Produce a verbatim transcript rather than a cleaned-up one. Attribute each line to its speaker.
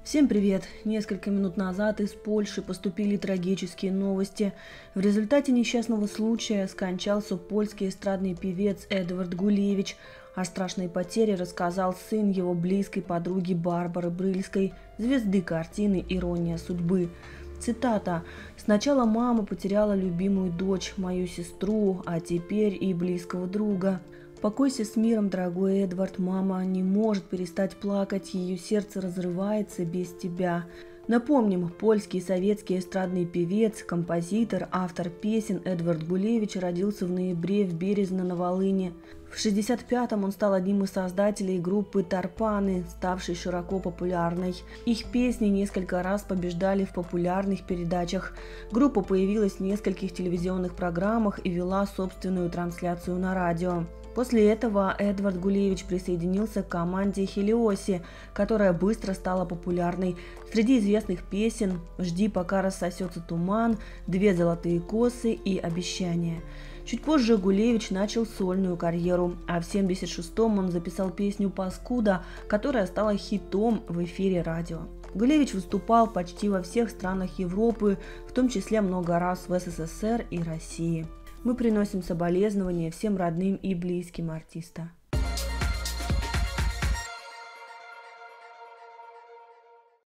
Speaker 1: Всем привет! Несколько минут назад из Польши поступили трагические новости. В результате несчастного случая скончался польский эстрадный певец Эдвард Гулевич. О страшной потере рассказал сын его близкой подруги Барбары Брыльской, звезды картины «Ирония судьбы». Цитата: «Сначала мама потеряла любимую дочь, мою сестру, а теперь и близкого друга. Покойся с миром, дорогой Эдвард, мама не может перестать плакать, ее сердце разрывается без тебя». Напомним, польский советский эстрадный певец, композитор, автор песен Эдвард Гулевич родился в ноябре в Березно на Волыни. В шестьдесят пятом он стал одним из создателей группы «Тарпаны», ставшей широко популярной. Их песни несколько раз побеждали в популярных передачах. Группа появилась в нескольких телевизионных программах и вела собственную трансляцию на радио. После этого Эдвард Гулевич присоединился к команде Хелиоси, которая быстро стала популярной. Среди известных песен «Жди, пока рассосется туман», «Две золотые косы» и «Обещания». Чуть позже Гулевич начал сольную карьеру, а в семьдесят шестом он записал песню «Паскуда», которая стала хитом в эфире радио. Гулевич выступал почти во всех странах Европы, в том числе много раз в СССР и России. Мы приносим соболезнования всем родным и близким артиста.